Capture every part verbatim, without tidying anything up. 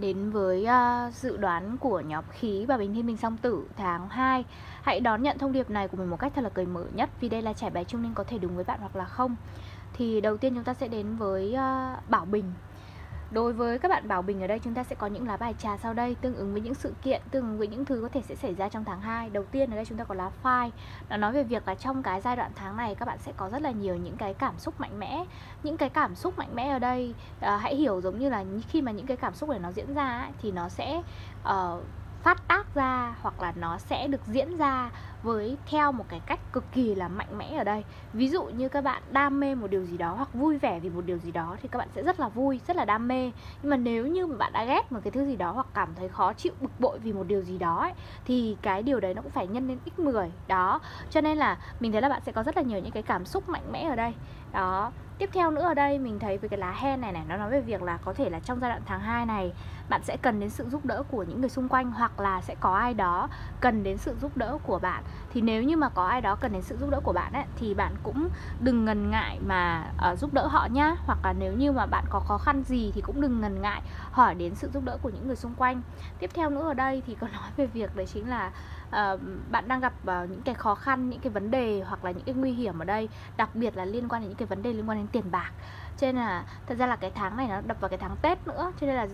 đến với uh, dự đoán của nhóm khí và Bình Thiên Bình Song Tử tháng hai. Hãy đón nhận thông điệp này của mình một cách thật là cởi mở nhất, vì đây là trải bài chung nên có thể đúng với bạn hoặc là không. Thì đầu tiên chúng ta sẽ đến với uh, Bảo Bình. Đối với các bạn Bảo Bình ở đây, chúng ta sẽ có những lá bài trà sau đây tương ứng với những sự kiện, tương ứng với những thứ có thể sẽ xảy ra trong tháng hai. Đầu tiên ở đây chúng ta có lá phai. Nó nói về việc là trong cái giai đoạn tháng này các bạn sẽ có rất là nhiều những cái cảm xúc mạnh mẽ. Những cái cảm xúc mạnh mẽ ở đây à, hãy hiểu giống như là khi mà những cái cảm xúc này nó diễn ra ấy, thì nó sẽ uh, phát tác ra hoặc là nó sẽ được diễn ra với theo một cái cách cực kỳ là mạnh mẽ ở đây. Ví dụ như các bạn đam mê một điều gì đó hoặc vui vẻ vì một điều gì đó thì các bạn sẽ rất là vui, rất là đam mê. Nhưng mà nếu như mà bạn đã ghét một cái thứ gì đó hoặc cảm thấy khó chịu, bực bội vì một điều gì đó ấy, thì cái điều đấy nó cũng phải nhân lên nhân mười. Đó, cho nên là mình thấy là bạn sẽ có rất là nhiều những cái cảm xúc mạnh mẽ ở đây. Đó, tiếp theo nữa ở đây mình thấy với cái lá hen này này, nó nói về việc là có thể là trong giai đoạn tháng hai này bạn sẽ cần đến sự giúp đỡ của những người xung quanh, hoặc là sẽ có ai đó cần đến sự giúp đỡ của bạn. Thì nếu như mà có ai đó cần đến sự giúp đỡ của bạn ấy, thì bạn cũng đừng ngần ngại mà uh, giúp đỡ họ nhá. Hoặc là nếu như mà bạn có khó khăn gì thì cũng đừng ngần ngại hỏi đến sự giúp đỡ của những người xung quanh. Tiếp theo nữa ở đây thì có nói về việc đấy chính là uh, bạn đang gặp uh, những cái khó khăn, những cái vấn đề hoặc là những cái nguy hiểm ở đây, đặc biệt là liên quan đến những cái vấn đề liên quan đến tiền bạc. Cho nên là thật ra là cái tháng này nó đập vào cái tháng Tết nữa, cho nên là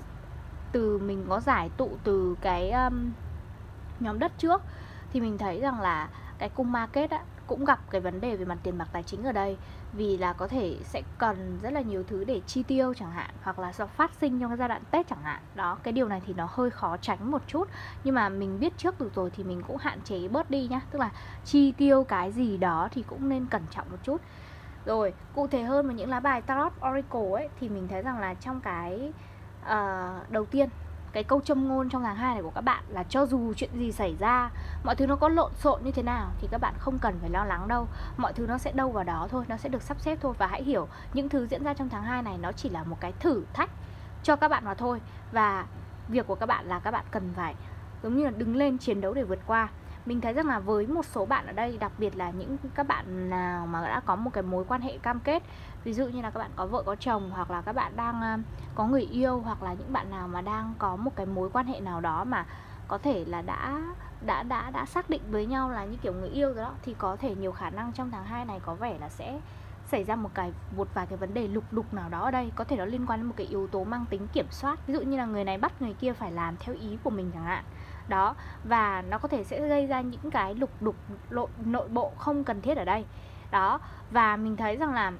từ mình có giải tụ từ cái um, nhóm đất trước thì mình thấy rằng là cái cung market á, cũng gặp cái vấn đề về mặt tiền bạc tài chính ở đây, vì là có thể sẽ cần rất là nhiều thứ để chi tiêu chẳng hạn, hoặc là do phát sinh trong cái giai đoạn Tết chẳng hạn. Đó, cái điều này thì nó hơi khó tránh một chút, nhưng mà mình biết trước được rồi thì mình cũng hạn chế bớt đi nhá. Tức là chi tiêu cái gì đó thì cũng nên cẩn trọng một chút. Rồi, cụ thể hơn với những lá bài Tarot Oracle ấy, thì mình thấy rằng là trong cái uh, đầu tiên, cái câu châm ngôn trong tháng hai này của các bạn là cho dù chuyện gì xảy ra, mọi thứ nó có lộn xộn như thế nào thì các bạn không cần phải lo lắng đâu. Mọi thứ nó sẽ đâu vào đó thôi, nó sẽ được sắp xếp thôi. Và hãy hiểu những thứ diễn ra trong tháng hai này nó chỉ là một cái thử thách cho các bạn mà thôi. Và việc của các bạn là các bạn cần phải giống như là đứng lên chiến đấu để vượt qua. Mình thấy rằng là với một số bạn ở đây, đặc biệt là những các bạn nào mà đã có một cái mối quan hệ cam kết, ví dụ như là các bạn có vợ có chồng, hoặc là các bạn đang có người yêu, hoặc là những bạn nào mà đang có một cái mối quan hệ nào đó mà có thể là đã đã đã đã xác định với nhau là như kiểu người yêu rồi đó, thì có thể nhiều khả năng trong tháng hai này có vẻ là sẽ xảy ra một cái một vài cái vấn đề lục đục nào đó ở đây. Có thể nó liên quan đến một cái yếu tố mang tính kiểm soát, ví dụ như là người này bắt người kia phải làm theo ý của mình chẳng hạn. Đó, và nó có thể sẽ gây ra những cái lục đục lộn nội bộ không cần thiết ở đây. Đó, và mình thấy rằng là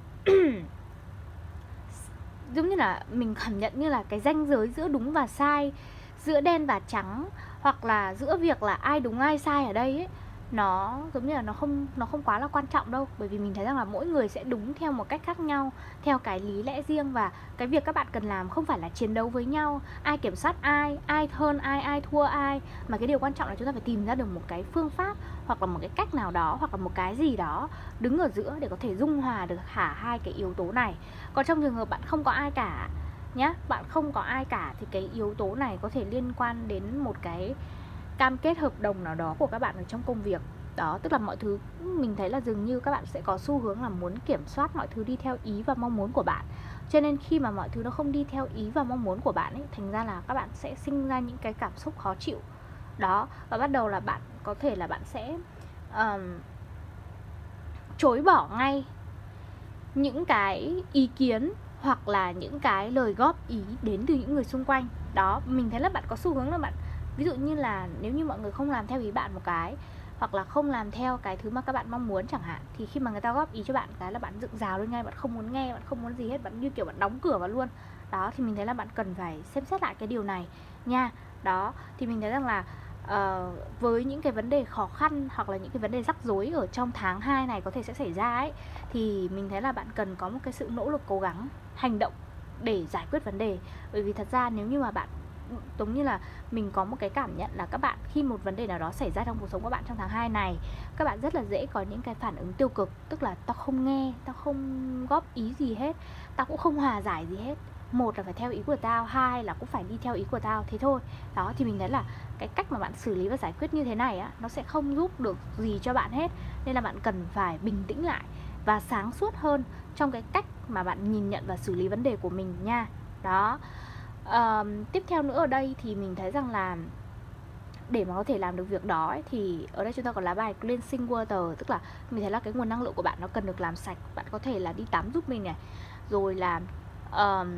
giống như là mình cảm nhận như là cái ranh giới giữa đúng và sai, giữa đen và trắng, hoặc là giữa việc là ai đúng ai sai ở đây ấy, nó giống như là nó không nó không quá là quan trọng đâu. Bởi vì mình thấy rằng là mỗi người sẽ đúng theo một cách khác nhau, theo cái lý lẽ riêng. Và cái việc các bạn cần làm không phải là chiến đấu với nhau, ai kiểm soát ai, ai hơn ai, ai thua ai, mà cái điều quan trọng là chúng ta phải tìm ra được một cái phương pháp, hoặc là một cái cách nào đó, hoặc là một cái gì đó đứng ở giữa để có thể dung hòa được cả hai cái yếu tố này. Còn trong trường hợp bạn không có ai cả nhá, bạn không có ai cả thì cái yếu tố này có thể liên quan đến một cái cam kết hợp đồng nào đó của các bạn ở trong công việc. Đó, tức là mọi thứ mình thấy là dường như các bạn sẽ có xu hướng là muốn kiểm soát mọi thứ đi theo ý và mong muốn của bạn. Cho nên khi mà mọi thứ nó không đi theo ý và mong muốn của bạn ấy, thành ra là các bạn sẽ sinh ra những cái cảm xúc khó chịu. Đó, và bắt đầu là bạn có thể là bạn sẽ um, chối bỏ ngay những cái ý kiến hoặc là những cái lời góp ý đến từ những người xung quanh. Đó, mình thấy là bạn có xu hướng là bạn, ví dụ như là nếu như mọi người không làm theo ý bạn một cái, hoặc là không làm theo cái thứ mà các bạn mong muốn chẳng hạn, thì khi mà người ta góp ý cho bạn cái là bạn dựng rào lên ngay, bạn không muốn nghe, bạn không muốn gì hết, bạn như kiểu bạn đóng cửa vào luôn. Đó, thì mình thấy là bạn cần phải xem xét lại cái điều này nha. Đó, thì mình thấy rằng là uh, với những cái vấn đề khó khăn hoặc là những cái vấn đề rắc rối ở trong tháng hai này có thể sẽ xảy ra ấy, thì mình thấy là bạn cần có một cái sự nỗ lực cố gắng hành động để giải quyết vấn đề. Bởi vì thật ra nếu như mà bạn, giống như là mình có một cái cảm nhận là các bạn khi một vấn đề nào đó xảy ra trong cuộc sống của bạn trong tháng hai này, các bạn rất là dễ có những cái phản ứng tiêu cực. Tức là tao không nghe, tao không góp ý gì hết, tao cũng không hòa giải gì hết. Một là phải theo ý của tao, hai là cũng phải đi theo ý của tao, thế thôi. Đó, thì mình thấy là cái cách mà bạn xử lý và giải quyết như thế này á, nó sẽ không giúp được gì cho bạn hết. Nên là bạn cần phải bình tĩnh lại và sáng suốt hơn trong cái cách mà bạn nhìn nhận và xử lý vấn đề của mình nha. Đó. Ờm, tiếp theo nữa ở đây thì mình thấy rằng là để mà có thể làm được việc đó ấy, thì ở đây chúng ta có lá bài cleansing water, tức là mình thấy là cái nguồn năng lượng của bạn nó cần được làm sạch. Bạn có thể là đi tắm giúp mình này, rồi là ờm,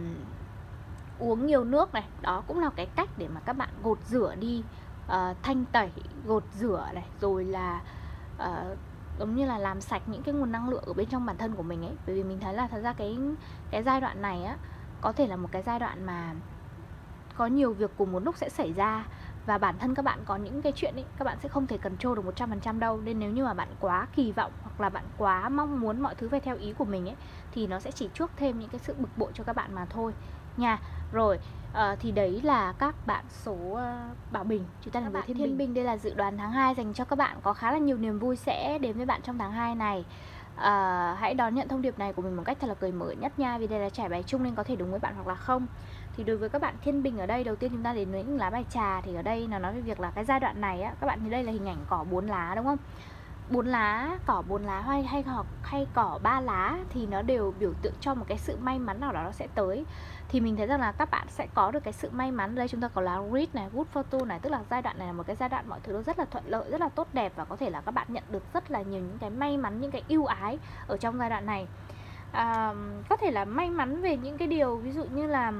uống nhiều nước này, đó cũng là cái cách để mà các bạn gột rửa đi, ờ, thanh tẩy, gột rửa này, rồi là ờ, giống như là làm sạch những cái nguồn năng lượng ở bên trong bản thân của mình ấy. Bởi vì mình thấy là thật ra cái cái giai đoạn này á có thể là một cái giai đoạn mà có nhiều việc cùng một lúc sẽ xảy ra, và bản thân các bạn có những cái chuyện ấy các bạn sẽ không thể control được một trăm phần trăm đâu. Nên nếu như mà bạn quá kỳ vọng hoặc là bạn quá mong muốn mọi thứ phải theo ý của mình ấy, thì nó sẽ chỉ chuốc thêm những cái sự bực bội cho các bạn mà thôi nha. Rồi uh, thì đấy là các bạn số uh, Bảo Bình. Chúng ta đến với Thiên, Thiên Bình. Bình đây là dự đoán tháng hai dành cho các bạn. Có khá là nhiều niềm vui sẽ đến với bạn trong tháng hai này. Uh, hãy đón nhận thông điệp này của mình một cách thật là cởi mở nhất nha, vì đây là trải bài chung nên có thể đúng với bạn hoặc là không. Thì đối với các bạn Thiên Bình ở đây, đầu tiên chúng ta đến với những lá bài trà. Thì ở đây nó nói về việc là cái giai đoạn này á, các bạn thấy đây là hình ảnh cỏ bốn lá đúng không? Bốn lá, cỏ bốn lá hay hay hoặc hay cỏ ba lá thì nó đều biểu tượng cho một cái sự may mắn nào đó nó sẽ tới. Thì mình thấy rằng là các bạn sẽ có được cái sự may mắn. Đây chúng ta có lá Reed này, Good Fortune này, tức là giai đoạn này là một cái giai đoạn mọi thứ nó rất là thuận lợi, rất là tốt đẹp, và có thể là các bạn nhận được rất là nhiều những cái may mắn, những cái ưu ái ở trong giai đoạn này. À, có thể là may mắn về những cái điều ví dụ như là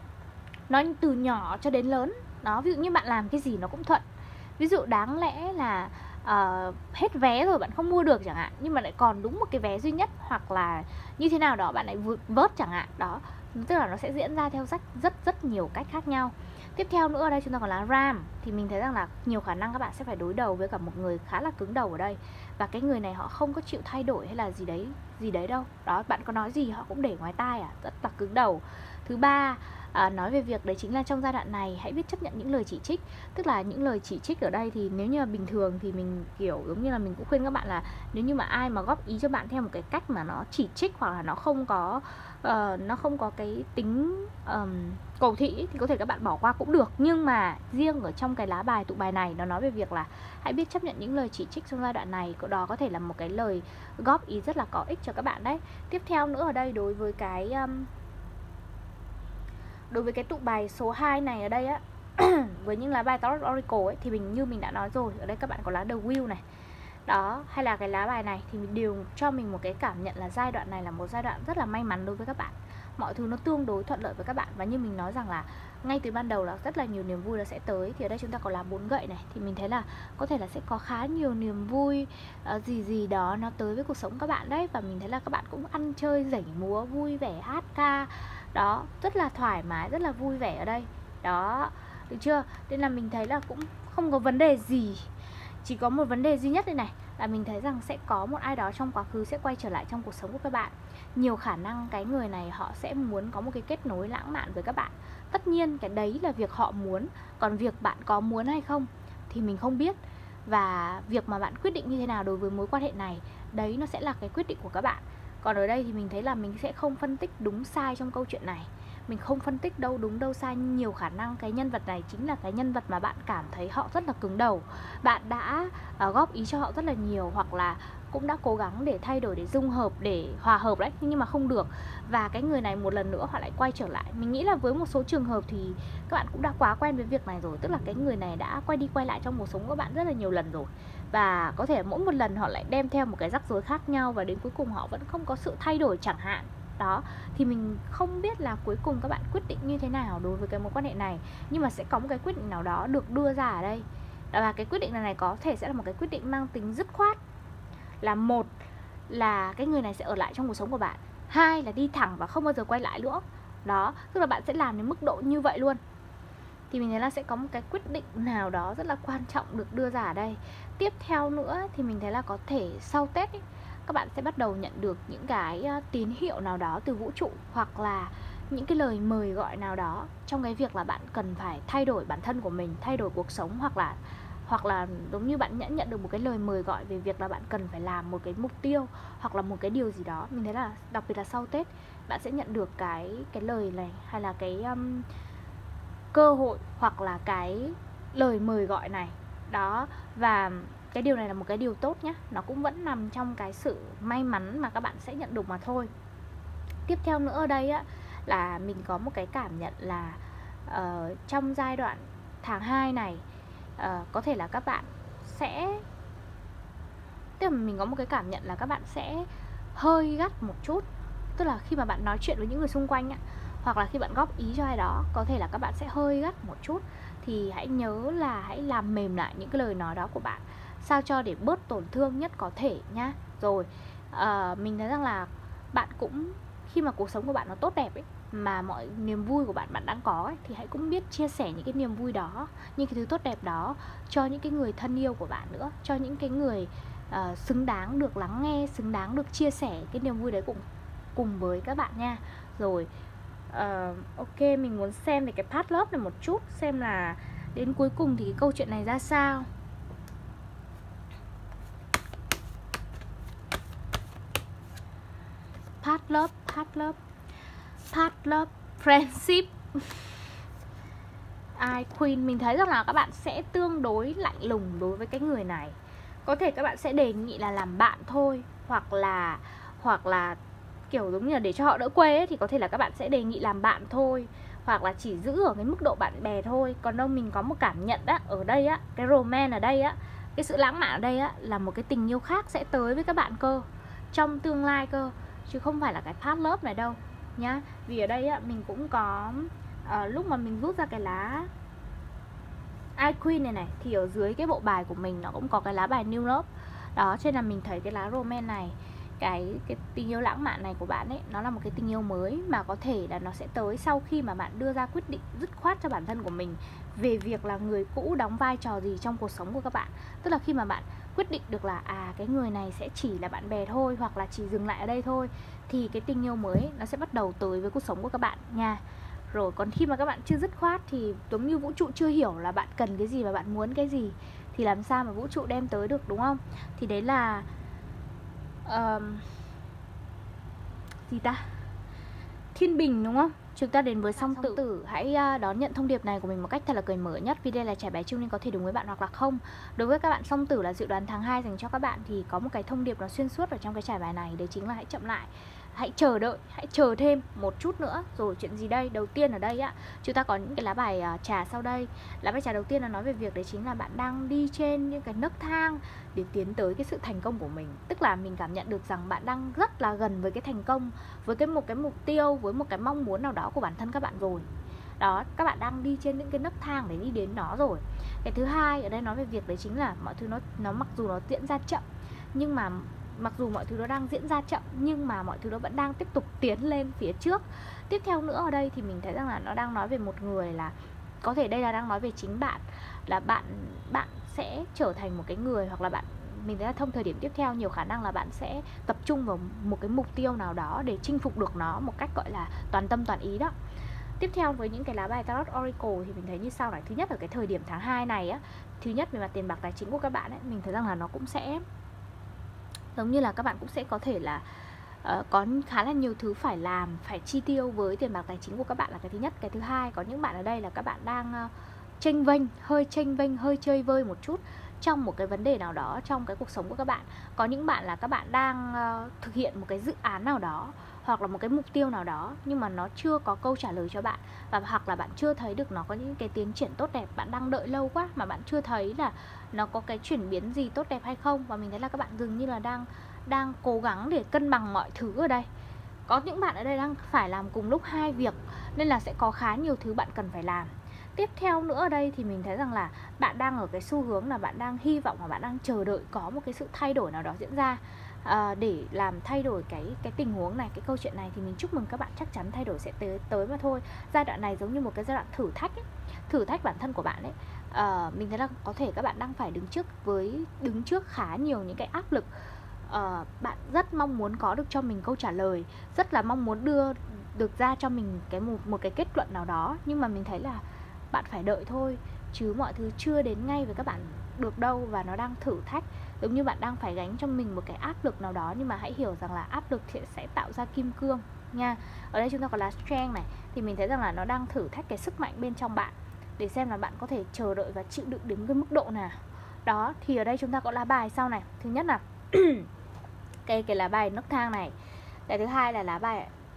nó từ nhỏ cho đến lớn đó, ví dụ như bạn làm cái gì nó cũng thuận. Ví dụ đáng lẽ là uh, hết vé rồi bạn không mua được chẳng hạn, nhưng mà lại còn đúng một cái vé duy nhất, hoặc là như thế nào đó bạn lại vượt vớt chẳng hạn đó, tức là nó sẽ diễn ra theo rất rất rất nhiều cách khác nhau. Tiếp theo nữa ở đây chúng ta còn là Ram. Thì mình thấy rằng là nhiều khả năng các bạn sẽ phải đối đầu với cả một người khá là cứng đầu ở đây, và cái người này họ không có chịu thay đổi hay là gì đấy gì đấy đâu đó, bạn có nói gì họ cũng để ngoài tai à, rất là cứng đầu. Thứ ba, À, nói về việc đấy chính là trong giai đoạn này hãy biết chấp nhận những lời chỉ trích. Tức là những lời chỉ trích ở đây thì nếu như là bình thường thì mình kiểu giống như là mình cũng khuyên các bạn là nếu như mà ai mà góp ý cho bạn theo một cái cách mà nó chỉ trích, hoặc là nó không có uh, nó không có cái tính um, cầu thị thì có thể các bạn bỏ qua cũng được. Nhưng mà riêng ở trong cái lá bài tụ bài này nó nói về việc là hãy biết chấp nhận những lời chỉ trích trong giai đoạn này. Đó có thể là một cái lời góp ý rất là có ích cho các bạn đấy. Tiếp theo nữa ở đây đối với cái um, Đối với cái tụ bài số hai này ở đây á, với những lá bài Tarot Oracle ấy, thì mình như mình đã nói rồi, ở đây các bạn có lá The Wheel này đó, hay là cái lá bài này thì mình đều cho mình một cái cảm nhận là giai đoạn này là một giai đoạn rất là may mắn đối với các bạn. Mọi thứ nó tương đối thuận lợi với các bạn, và như mình nói rằng là ngay từ ban đầu là rất là nhiều niềm vui nó sẽ tới. Thì ở đây chúng ta có lá bốn gậy này, thì mình thấy là có thể là sẽ có khá nhiều niềm vui uh, gì gì đó nó tới với cuộc sống các bạn đấy. Và mình thấy là các bạn cũng ăn chơi nhảy múa vui vẻ, hát ca đó, rất là thoải mái, rất là vui vẻ ở đây đó, được chưa? Nên là mình thấy là cũng không có vấn đề gì. Chỉ có một vấn đề duy nhất đây này, là mình thấy rằng sẽ có một ai đó trong quá khứ sẽ quay trở lại trong cuộc sống của các bạn. Nhiều khả năng cái người này họ sẽ muốn có một cái kết nối lãng mạn với các bạn. Tất nhiên cái đấy là việc họ muốn, còn việc bạn có muốn hay không thì mình không biết. Và việc mà bạn quyết định như thế nào đối với mối quan hệ này, đấy nó sẽ là cái quyết định của các bạn. Còn ở đây thì mình thấy là mình sẽ không phân tích đúng sai trong câu chuyện này. Mình không phân tích đâu đúng đâu sai, nhưng nhiều khả năng cái nhân vật này chính là cái nhân vật mà bạn cảm thấy họ rất là cứng đầu. Bạn đã uh, góp ý cho họ rất là nhiều, hoặc là cũng đã cố gắng để thay đổi, để dung hợp, để hòa hợp đấy, nhưng mà không được. Và cái người này một lần nữa họ lại quay trở lại. Mình nghĩ là với một số trường hợp thì các bạn cũng đã quá quen với việc này rồi. Tức là cái người này đã quay đi quay lại trong cuộc sống của bạn rất là nhiều lần rồi, và có thể mỗi một lần họ lại đem theo một cái rắc rối khác nhau, và đến cuối cùng họ vẫn không có sự thay đổi chẳng hạn đó. Thì mình không biết là cuối cùng các bạn quyết định như thế nào đối với cái mối quan hệ này, nhưng mà sẽ có một cái quyết định nào đó được đưa ra ở đây. Và cái quyết định này, này có thể sẽ là một cái quyết định mang tính dứt khoát. Là một là cái người này sẽ ở lại trong cuộc sống của bạn, hai là đi thẳng và không bao giờ quay lại nữa đó, tức là bạn sẽ làm đến mức độ như vậy luôn. Thì mình thấy là sẽ có một cái quyết định nào đó rất là quan trọng được đưa ra ở đây. Tiếp theo nữa thì mình thấy là có thể sau Tết ấy, các bạn sẽ bắt đầu nhận được những cái tín hiệu nào đó từ vũ trụ, hoặc là những cái lời mời gọi nào đó trong cái việc là bạn cần phải thay đổi bản thân của mình, thay đổi cuộc sống, hoặc là hoặc là giống như bạn nhận nhận được một cái lời mời gọi về việc là bạn cần phải làm một cái mục tiêu, hoặc là một cái điều gì đó. Mình thấy là đặc biệt là sau Tết bạn sẽ nhận được cái cái lời này, hay là cái um, cơ hội, hoặc là cái lời mời gọi này đó. Và cái điều này là một cái điều tốt nhé, nó cũng vẫn nằm trong cái sự may mắn mà các bạn sẽ nhận được mà thôi. Tiếp theo nữa ở đây á, là mình có một cái cảm nhận là uh, trong giai đoạn tháng hai này uh, có thể là các bạn sẽ, tức là mình có một cái cảm nhận là các bạn sẽ hơi gắt một chút. Tức là khi mà bạn nói chuyện với những người xung quanh á, hoặc là khi bạn góp ý cho ai đó, có thể là các bạn sẽ hơi gắt một chút. Thì hãy nhớ là hãy làm mềm lại những cái lời nói đó của bạn, sao cho để bớt tổn thương nhất có thể nhá. Rồi uh, mình thấy rằng là bạn cũng, khi mà cuộc sống của bạn nó tốt đẹp ấy, mà mọi niềm vui của bạn bạn đang có ấy, thì hãy cũng biết chia sẻ những cái niềm vui đó, những cái thứ tốt đẹp đó cho những cái người thân yêu của bạn nữa, cho những cái người uh, xứng đáng được lắng nghe, xứng đáng được chia sẻ cái niềm vui đấy cùng cùng với các bạn nha. Rồi uh, ok, mình muốn xem về cái part love này một chút, xem là đến cuối cùng thì cái câu chuyện này ra sao. Part love, part love, part love, friendship. Ai Queen, mình thấy rằng là các bạn sẽ tương đối lạnh lùng đối với cái người này. Có thể các bạn sẽ đề nghị là làm bạn thôi, hoặc là hoặc là kiểu giống như là để cho họ đỡ quê ấy, thì có thể là các bạn sẽ đề nghị làm bạn thôi, hoặc là chỉ giữ ở cái mức độ bạn bè thôi. Còn đâu mình có một cảm nhận á, ở đây á, cái romance ở đây á, cái sự lãng mạn ở đây á, là một cái tình yêu khác sẽ tới với các bạn cơ, trong tương lai cơ, chứ không phải là cái part love này đâu nhá. Vì ở đây á, mình cũng có uh, lúc mà mình rút ra cái lá I Queen này này, thì ở dưới cái bộ bài của mình nó cũng có cái lá bài New Love đó, cho nên là mình thấy cái lá romance này, cái cái tình yêu lãng mạn này của bạn ấy, nó là một cái tình yêu mới mà có thể là nó sẽ tới sau khi mà bạn đưa ra quyết định dứt khoát cho bản thân của mình về việc là người cũ đóng vai trò gì trong cuộc sống của các bạn. Tức là khi mà bạn quyết định được là à cái người này sẽ chỉ là bạn bè thôi, hoặc là chỉ dừng lại ở đây thôi, thì cái tình yêu mới nó sẽ bắt đầu tới với cuộc sống của các bạn nha. Rồi còn khi mà các bạn chưa dứt khoát thì giống như vũ trụ chưa hiểu là bạn cần cái gì và bạn muốn cái gì, thì làm sao mà vũ trụ đem tới được, đúng không? Thì đấy là uh, gì ta? Thiên bình, đúng không? Chúng ta đến với song tử. tử Hãy đón nhận thông điệp này của mình một cách thật là cởi mở nhất, vì đây là trải bài chung nên có thể đúng với bạn hoặc là không. Đối với các bạn song tử là dự đoán tháng hai dành cho các bạn, thì có một cái thông điệp nó xuyên suốt ở trong cái trải bài này, đấy chính là hãy chậm lại, hãy chờ đợi, hãy chờ thêm một chút nữa. Rồi chuyện gì đây? Đầu tiên ở đây á, chúng ta có những cái lá bài uh, trà sau đây. Lá bài trà đầu tiên là nói về việc đấy chính là bạn đang đi trên những cái nấc thang để tiến tới cái sự thành công của mình. Tức là mình cảm nhận được rằng bạn đang rất là gần với cái thành công, với cái một cái mục tiêu, với một cái mong muốn nào đó của bản thân các bạn rồi. Đó, các bạn đang đi trên những cái nấc thang để đi đến nó rồi. Cái thứ hai ở đây nói về việc đấy chính là mọi thứ nó nó mặc dù nó diễn ra chậm, nhưng mà mặc dù mọi thứ nó đang diễn ra chậm nhưng mà mọi thứ nó vẫn đang tiếp tục tiến lên phía trước. Tiếp theo nữa ở đây thì mình thấy rằng là nó đang nói về một người, là có thể đây là đang nói về chính bạn, là bạn bạn sẽ trở thành một cái người, hoặc là bạn, mình thấy là thông thời điểm tiếp theo nhiều khả năng là bạn sẽ tập trung vào một cái mục tiêu nào đó để chinh phục được nó một cách gọi là toàn tâm toàn ý đó. Tiếp theo với những cái lá bài Tarot Oracle thì mình thấy như sau này. Thứ nhất ở cái thời điểm tháng hai này á, thứ nhất về mặt tiền bạc tài chính của các bạn ấy, mình thấy rằng là nó cũng sẽ giống như là các bạn cũng sẽ có thể là uh, có khá là nhiều thứ phải làm, phải chi tiêu với tiền bạc tài chính của các bạn là cái thứ nhất. Cái thứ hai, có những bạn ở đây là các bạn đang uh, chênh vênh, hơi chênh vênh, hơi chơi vơi một chút trong một cái vấn đề nào đó trong cái cuộc sống của các bạn. Có những bạn là các bạn đang uh, thực hiện một cái dự án nào đó, hoặc là một cái mục tiêu nào đó, nhưng mà nó chưa có câu trả lời cho bạn, và hoặc là bạn chưa thấy được nó có những cái tiến triển tốt đẹp. Bạn đang đợi lâu quá mà bạn chưa thấy là nó có cái chuyển biến gì tốt đẹp hay không. Và mình thấy là các bạn dường như là đang đang cố gắng để cân bằng mọi thứ ở đây. Có những bạn ở đây đang phải làm cùng lúc hai việc, nên là sẽ có khá nhiều thứ bạn cần phải làm. Tiếp theo nữa ở đây thì mình thấy rằng là bạn đang ở cái xu hướng là bạn đang hy vọng và bạn đang chờ đợi có một cái sự thay đổi nào đó diễn ra, à, để làm thay đổi cái cái tình huống này, cái câu chuyện này. Thì mình chúc mừng các bạn, chắc chắn thay đổi sẽ tới tới mà thôi. Giai đoạn này giống như một cái giai đoạn thử thách ấy, thử thách bản thân của bạn ấy. À, mình thấy là có thể các bạn đang phải đứng trước với đứng trước khá nhiều những cái áp lực. À, bạn rất mong muốn có được cho mình câu trả lời, rất là mong muốn đưa được ra cho mình cái một, một cái kết luận nào đó, nhưng mà mình thấy là bạn phải đợi thôi, chứ mọi thứ chưa đến ngay với các bạn được đâu, và nó đang thử thách. Giống như bạn đang phải gánh cho mình một cái áp lực nào đó, nhưng mà hãy hiểu rằng là áp lực thì sẽ tạo ra kim cương nha. Ở đây chúng ta có lá strength này, thì mình thấy rằng là nó đang thử thách cái sức mạnh bên trong bạn, để xem là bạn có thể chờ đợi và chịu đựng đến cái mức độ nào đó. Thì ở đây chúng ta có lá bài sau này. Thứ nhất là cái, cái lá bài nấc thang này. Cái thứ hai là lá bài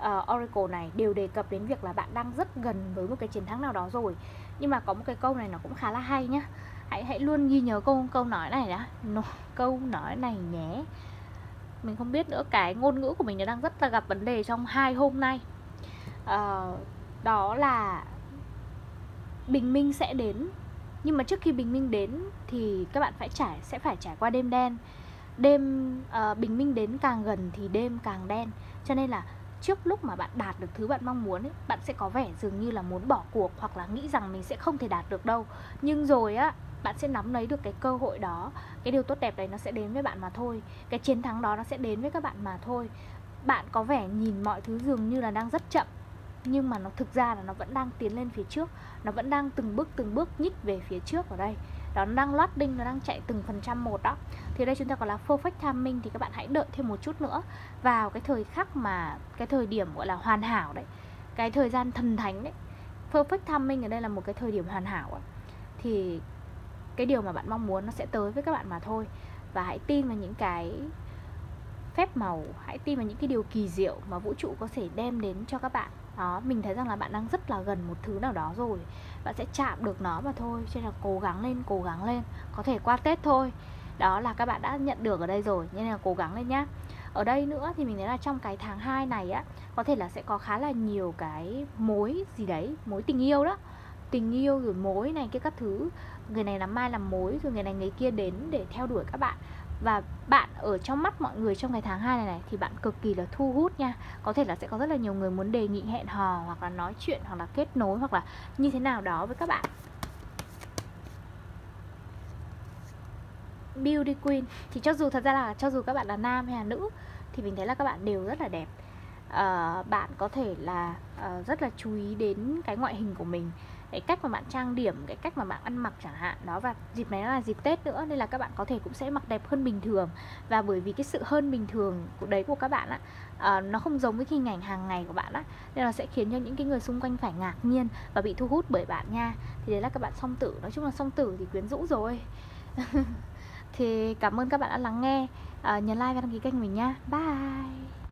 uh, Oracle này đều đề cập đến việc là bạn đang rất gần với một cái chiến thắng nào đó rồi. Nhưng mà có một cái câu này nó cũng khá là hay nhá. Hãy hãy luôn ghi nhớ câu câu nói này đã. No, câu nói này nhé. Mình không biết nữa, cái ngôn ngữ của mình nó đang rất là gặp vấn đề trong hai hôm nay. uh, Đó là bình minh sẽ đến, nhưng mà trước khi bình minh đến thì các bạn phải trải sẽ phải trải qua đêm đen. Đêm uh, bình minh đến càng gần thì đêm càng đen. Cho nên là trước lúc mà bạn đạt được thứ bạn mong muốn ấy, bạn sẽ có vẻ dường như là muốn bỏ cuộc, hoặc là nghĩ rằng mình sẽ không thể đạt được đâu. Nhưng rồi á, bạn sẽ nắm lấy được cái cơ hội đó. Cái điều tốt đẹp đấy nó sẽ đến với bạn mà thôi. Cái chiến thắng đó nó sẽ đến với các bạn mà thôi. Bạn có vẻ nhìn mọi thứ dường như là đang rất chậm, nhưng mà nó thực ra là nó vẫn đang tiến lên phía trước. Nó vẫn đang từng bước từng bước nhích về phía trước ở đây. Đó, nó đang loading, nó đang chạy từng phần trăm một đó. Thì đây chúng ta gọi là perfect timing. Thì các bạn hãy đợi thêm một chút nữa. Vào cái thời khắc mà, cái thời điểm gọi là hoàn hảo đấy, cái thời gian thần thánh đấy, perfect timing ở đây là một cái thời điểm hoàn hảo ấy. Thì cái điều mà bạn mong muốn nó sẽ tới với các bạn mà thôi. Và hãy tin vào những cái phép màu, hãy tin vào những cái điều kỳ diệu mà vũ trụ có thể đem đến cho các bạn. Đó, mình thấy rằng là bạn đang rất là gần một thứ nào đó rồi. Bạn sẽ chạm được nó mà thôi. Cho nên là cố gắng lên, cố gắng lên. Có thể qua Tết thôi. Đó là các bạn đã nhận được ở đây rồi, nên là cố gắng lên nhá. Ở đây nữa thì mình thấy là trong cái tháng hai này á, có thể là sẽ có khá là nhiều cái mối gì đấy, mối tình yêu đó. Tình yêu rồi mối này kia các thứ. Người này làm mai làm mối, rồi người này người kia đến để theo đuổi các bạn. Và bạn ở trong mắt mọi người trong cái tháng hai này này thì bạn cực kỳ là thu hút nha. Có thể là sẽ có rất là nhiều người muốn đề nghị hẹn hò, hoặc là nói chuyện, hoặc là kết nối, hoặc là như thế nào đó với các bạn. Beauty Queen thì cho dù thật ra là cho dù các bạn là nam hay là nữ thì mình thấy là các bạn đều rất là đẹp. uh, Bạn có thể là uh, rất là chú ý đến cái ngoại hình của mình, cái cách mà bạn trang điểm, cái cách mà bạn ăn mặc chẳng hạn đó. Và dịp này là dịp Tết nữa, nên là các bạn có thể cũng sẽ mặc đẹp hơn bình thường. Và bởi vì cái sự hơn bình thường của đấy của các bạn á, uh, nó không giống với hình ảnh hàng ngày của bạn á, nên là sẽ khiến cho những cái người xung quanh phải ngạc nhiên và bị thu hút bởi bạn nha. Thì đấy là các bạn song tử. Nói chung là song tử thì quyến rũ rồi. Thì cảm ơn các bạn đã lắng nghe. uh, Nhấn like và đăng ký kênh mình nha. Bye.